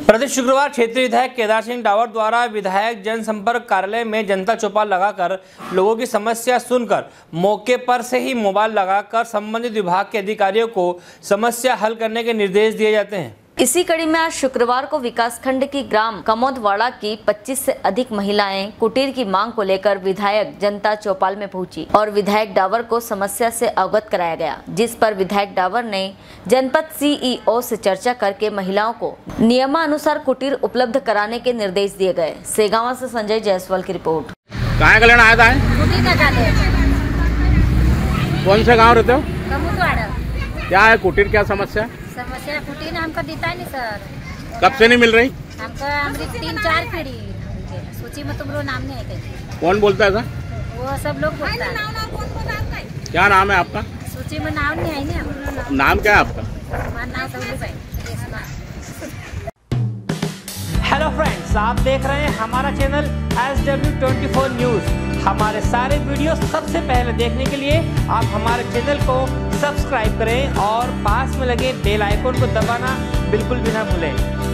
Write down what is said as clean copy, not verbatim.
प्रति शुक्रवार क्षेत्रीय विधायक केदार सिंह डावर द्वारा विधायक जनसंपर्क कार्यालय में जनता चौपाल लगाकर लोगों की समस्या सुनकर मौके पर से ही मोबाइल लगाकर संबंधित विभाग के अधिकारियों को समस्या हल करने के निर्देश दिए जाते हैं। इसी कड़ी में आज शुक्रवार को विकासखंड की ग्राम कमोदवाड़ा की 25 से अधिक महिलाएं कुटीर की मांग को लेकर विधायक जनता चौपाल में पहुंची और विधायक डावर को समस्या से अवगत कराया गया, जिस पर विधायक डावर ने जनपद सीईओ से चर्चा करके महिलाओं को नियमानुसार कुटीर उपलब्ध कराने के निर्देश दिए गए। सेगावा से संजय जायसवाल की रिपोर्ट। कहाँ का लेना आया था? कौन से गाँव रहते हो? क्या है कुटीर, क्या समस्या? समस्या कुटीर हमको देता है नहीं सर। कब से नहीं मिल रही? हमको हमारी 3-4 पीढ़ी सूची में तुम लोग नाम नहीं है। कौन बोलता है सर? वो सब लोग बोलता है। क्या नाम है आपका? सूची में नाम नहीं है ना। नाम क्या है आपका? हेलो फ्रेंड्स, आप देख रहे हैं हमारा चैनल SW24 न्यूज़। हमारे सारे वीडियो सबसे पहले देखने के लिए आप हमारे चैनल को सब्सक्राइब करें और पास में लगे बेल आइकन को दबाना बिल्कुल भी ना भूलें।